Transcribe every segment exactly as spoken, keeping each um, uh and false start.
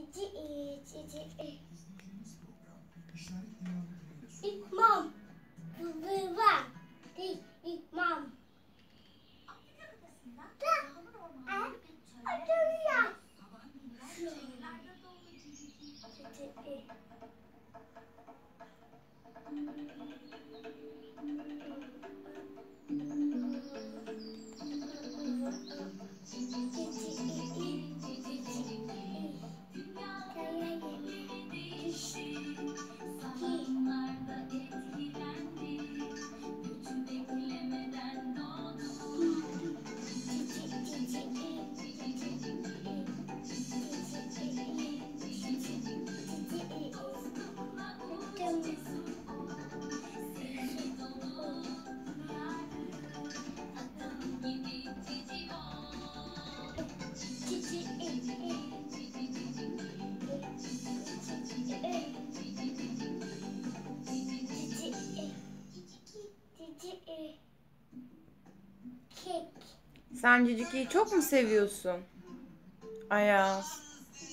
İmam. Baba. İmam. Sen Ciciki'yi çok mu seviyorsun? Ayaz.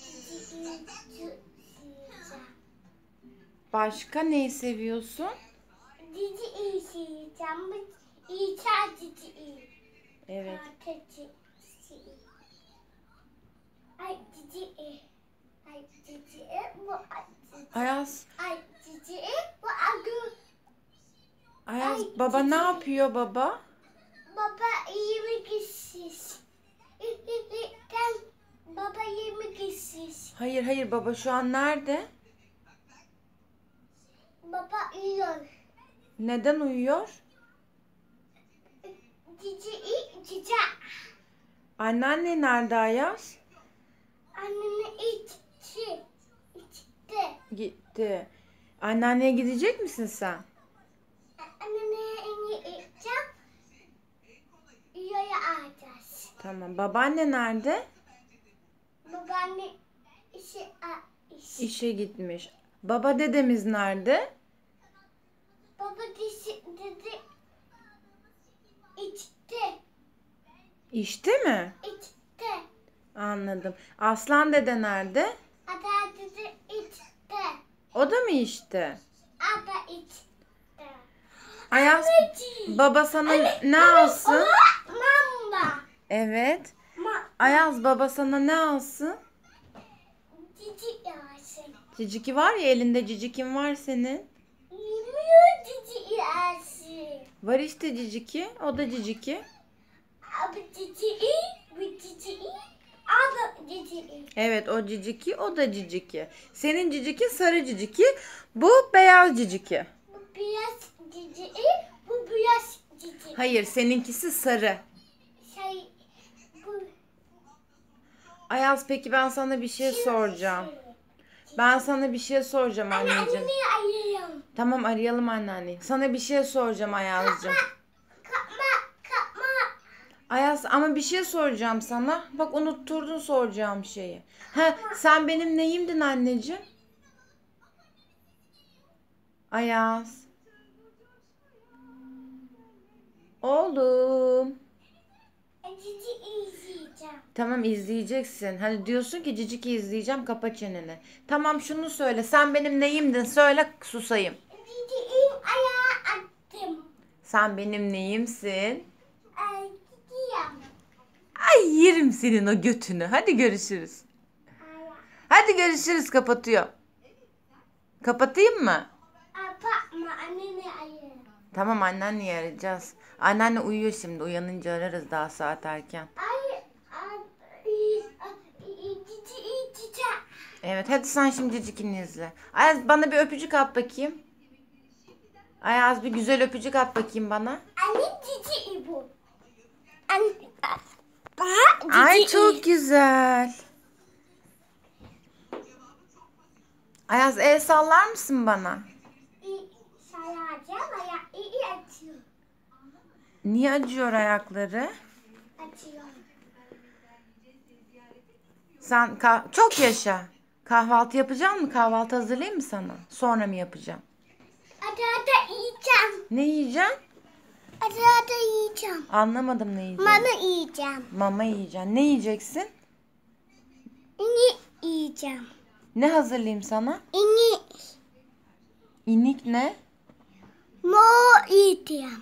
Başka neyi seviyorsun? Cici iyi yiyeceğim. İçer cici iyi. Evet. Ay cici iyi. Ay cici iyi. Bu Ayaz. Ay cici iyi. Bu agı. Ayaz Ay, baba cici. ne yapıyor baba? Baba yemek istiyor. Baba yemek istiyor. Hayır hayır baba şu an nerede? Baba uyuyor. Neden uyuyor? Cici iyi cici. Anneanne nerede Ayaz? Annemi içti. İçti. Gitti. Anneanneye gidecek misin sen? Annemi içeceğim. Uyuya alacağız. Tamam. Babaanne nerede? Babaanne işi iş. İşe gitmiş. Baba dedemiz nerede? Baba dişi dedi içti. İşte mi? İçti. Anladım. Aslan dede nerede? Ada dedi içti. O da mı işte? Ada içti. Ayaz baba sana Anne, ne anne, alsın? ona mama. Evet. Ma, Ayaz baba sana ne alsın? cici yersin. Ciciki var ya elinde cicikin var senin. Yemiyor cici yersin. Var işte ciciki. O da ciciki. Abi cici iyi, bu cici iyi. Abi cici iyi. Evet o ciciki o da ciciki. Senin ciciki sarı ciciki. Bu beyaz ciciki. Bu biraz cici iyi, bu biraz cici. Hayır seninki sarı. Şey, bu Ayaz peki ben sana bir şey soracağım. Ben sana bir şey soracağım Anne, anneciğim. annemi arıyorum. Tamam arayalım anneanneyi. Sana bir şey soracağım Ayaz'cığım. Kapma, kapma. Ayaz ama bir şey soracağım sana. Bak unutturdun soracağım şeyi. He, sen benim neyimdin anneciğim? Ayaz. Oğlum. E, cici izleyeceğim. Tamam izleyeceksin. Hani diyorsun ki Cicik'i izleyeceğim kapa çeneni. Tamam şunu söyle. Sen benim neyimdin? Söyle susayım. Cici'yi ayağa attım. Sen benim neyimsin? Ay, gidiyorum. Ay yerim senin o götünü. Hadi görüşürüz. Ayağa. Hadi görüşürüz kapatıyor. Kapatayım mı? Kapatma, annemi arıyorum. Tamam anneanneyi arayacağız. Anneanne uyuyor şimdi. Uyanınca ararız daha saat erken. Ay, ay, ay, ay, cici, cici. Evet hadi sen şimdi Cicik'ini izle. Ayaz bana bir öpücük at bakayım. Ayaz bir güzel öpücük at bakayım bana. Anne cici bu. Anne, aha, cici. Ay çok güzel. Ayaz el sallar mısın bana? Sayacağım, ayağı iyi açıyor. Niye acıyor ayakları? Açıyor. Sen kah- çok yaşa. Kahvaltı yapacak mısın? Kahvaltı hazırlayayım mı sana? Sonra mı yapacağım? Ada da yiyeceğim. Ne yiyeceksin? Ada da yiyeceğim. Anlamadım ne yiyeceksin. Mama yiyeceğim. Mama yiyeceksin. Ne yiyeceksin? Ne yiyeceğim? Ne hazırlayayım sana? İni. İnik ne? Mo ihtiyam.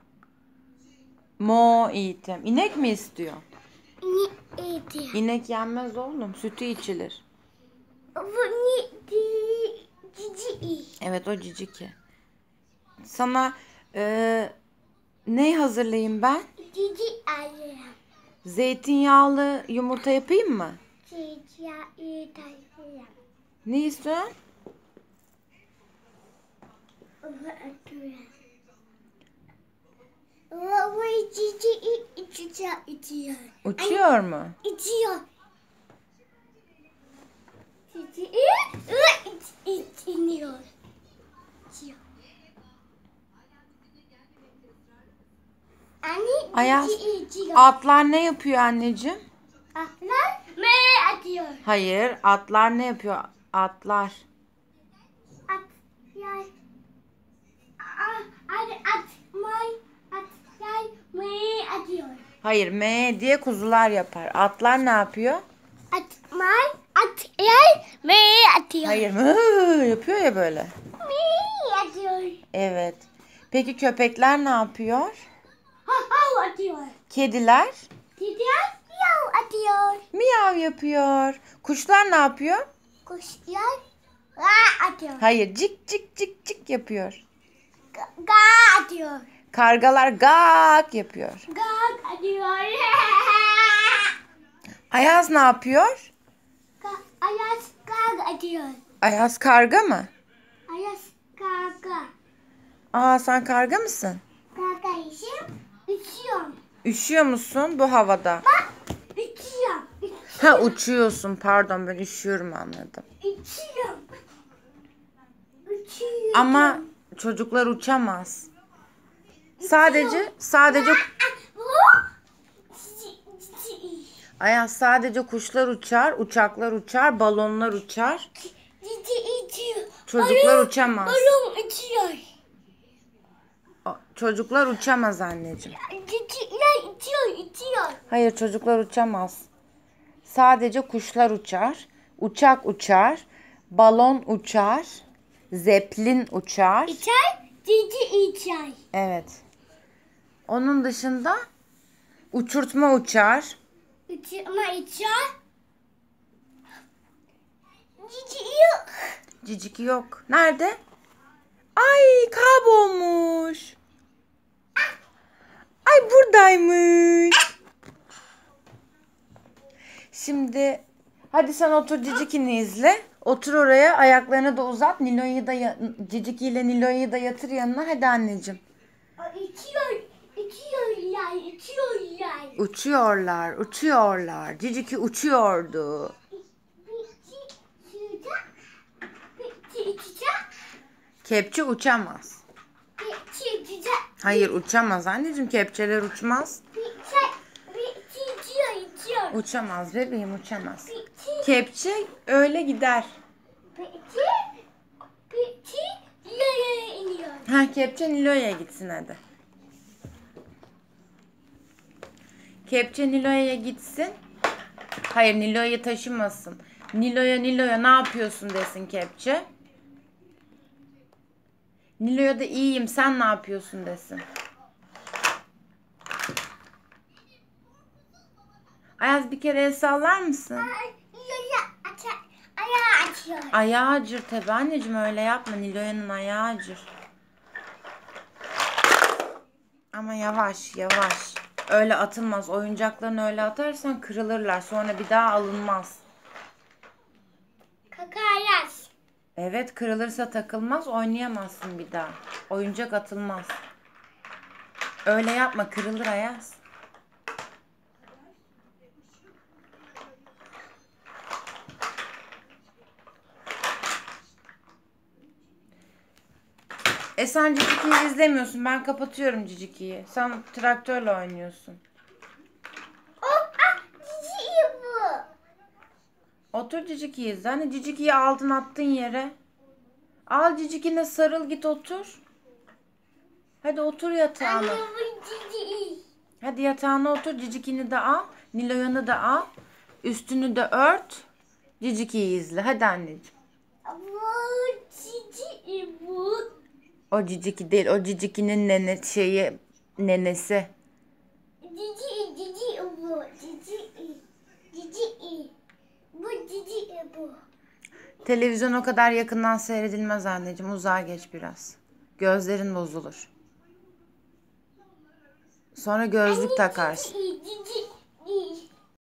Mo eğitim. İnek mi istiyor? İni ihtiyam. İnek yenmez oğlum. Sütü içilir. Bu ni di cici. Evet o ciciki. Sana e, ne hazırlayayım ben? Cici ayıram. Zeytinyağlı yumurta yapayım mı? Cici ayıram. Ne istiyorsun? Bu cici içiyor, içiyor. Uçuyor mu? İçiyor. Cici iç iniyor. İçiyor. Anne Ayaz, cici içiyor. Atlar ne yapıyor anneciğim? Atlar me atıyor. Hayır, atlar ne yapıyor? Atlar. At yay. At at may at yay me atıyor. Hayır, me diye kuzular yapar. Atlar ne yapıyor? At may at yay me atıyor. Hayır, mı yapıyor ya böyle. Me atıyor. Evet. Peki köpekler ne yapıyor? Ha ha atıyor. Kediler Gidiyor yav atıyor. miyav yapıyor. Kuşlar ne yapıyor? Kuşlar ga atıyor. Hayır, cik cik cik cik yapıyor. Ga, ga atıyor. Kargalar gak yapıyor. Ga atıyor. Ayaz ne yapıyor? Ga, ayaz ga atıyor. Ayaz karga mı? Ayaz ga ga. Aa sen karga mısın? Ga ga işim uçuyorum. Üşüyor musun bu havada? Bak uçuyorum. Ha uçuyorsun pardon ben üşüyorum anladım. Uçuyorum. Uçuyorum. Ama çocuklar uçamaz. Sadece sadece Bu cici cici. Ayaz sadece kuşlar uçar, uçaklar uçar, balonlar uçar. Cici uçuyor. Çocuklar Balon- uçamaz. Balon uçuyor. O- Çocuklar uçamaz anneciğim. Cicikler uçuyor, uçuyor. Hayır çocuklar uçamaz. Sadece kuşlar uçar, uçak uçar, balon uçar, zeplin uçar. İçer, cici içer. Evet. Onun dışında uçurtma uçar. Uçurma içer. Cici yok. Cicik yok. Nerede? Ay kaybolmuş. Ay buradaymış. Şimdi hadi sen otur Cicik'ini izle. Otur oraya ayaklarını da uzat. Nilo'yu da ya- Cicik ile Nilo'yu da yatır yanına. Hadi anneciğim. İçiyor, içiyorlar, içiyorlar. Uçuyorlar, uçuyorlar. Ciciki uçuyordu. Bitti, suda. Bitti, içecek. Kepçe uçamaz. Bitti, içecek. Hayır uçamaz anneciğim. Kepçeler uçmaz. Bitti, bitti, içiyor, içiyor. Uçamaz bebeğim uçamaz. Bitti, Kepçe öyle gider. bitti, bitti, yere iniyor. Ha kepçe Nilo'ya gitsin hadi. Kepçe Nilo'ya gitsin. Hayır Nilo'yu taşımasın. Nilo'ya Nilo'ya ne yapıyorsun desin kepçe. Nilo'ya da iyiyim sen ne yapıyorsun desin. Ayaz bir kere el sallar mısın? Ay, yere açar, ayağı açıyor. Ayağı acır tabi anneciğim öyle yapma. Nilo'yanın ayağı acır. Ama yavaş yavaş. Öyle atılmaz. Oyuncaklarını öyle atarsan kırılırlar. Sonra bir daha alınmaz. Kakayaz. Evet kırılırsa takılmaz. Oynayamazsın bir daha. Oyuncak atılmaz. Öyle yapma kırılır Ayaz. E sen Ciciki'yi izlemiyorsun. Ben kapatıyorum Ciciki'yi. Sen traktörle oynuyorsun. Oh, ah, cici bu. Otur Ciciki'yi izle. Hani Ciciki'yi aldın attın yere. Al Ciciki'ne sarıl git otur. Hadi otur yatağına. Anne bu cici. Hadi yatağına otur. Ciciki'ni de al. Nilo'yanı da al. Üstünü de ört. Ciciki'yi izle. Hadi anneciğim. Bu cici bu. O Ciciki değil. O Ciciki'nin nene şeyi nenesi. Cici cici bu. Cici cici bu cici bu. Televizyon o kadar yakından seyredilmez anneciğim. Uzağa geç biraz. Gözlerin bozulur. Sonra gözlük takarsın. Cici cici.